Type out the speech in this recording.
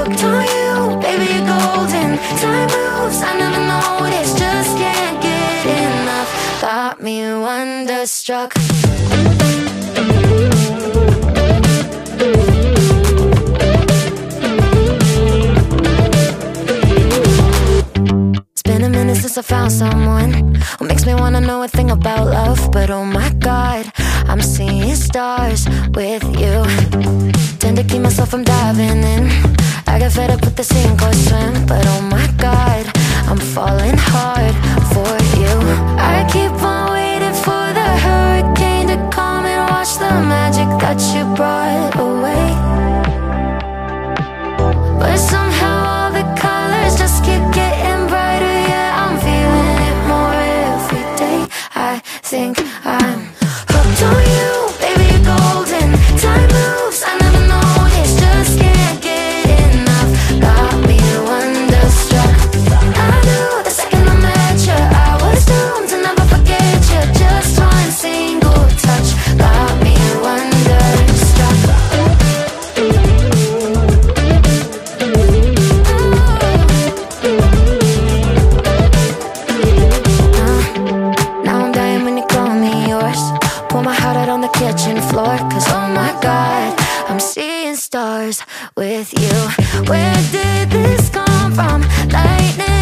hooked on you, baby, you're golden. Time moves, I never noticed, just can't get enough. Got me wonderstruck. It's been a minute since I found someone who makes me wanna know a thing about love. But oh my God, I'm seeing stars with you. Tend to keep myself from diving in. I get fed up with the sink or swim. But oh my God, I'm falling hard for you. I keep on waiting for the hurricane to come and wash the magic that you brought away. But somehow all the colors just keep getting brighter. Yeah, I'm feeling it more every day. I think I'm hooked on you, baby, you're golden. Time moves, I never noticed, just can't get enough. Got me wonderstruck. I knew the second I met you, I was doomed to never forget you. Just one single touch got me wonderstruck. Now I'm dying when you call me yours. Pour my heart out on the kitchen floor. Cause oh my God, I'm seeing stars with you. Where did this come from? Lightning